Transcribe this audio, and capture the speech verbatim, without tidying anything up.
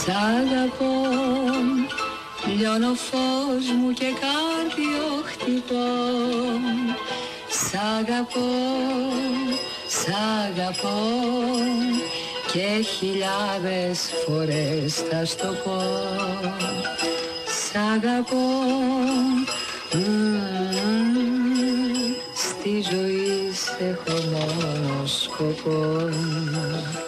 Σ' αγαπώ, λιώνω φως μου και κάρδιο χτυπώ. Σ' αγαπώ, σ' αγαπώ και χιλιάδες φορές θα στο πω. Σ' αγαπώ, στη ζωή σε έχω μόνο σκοπό.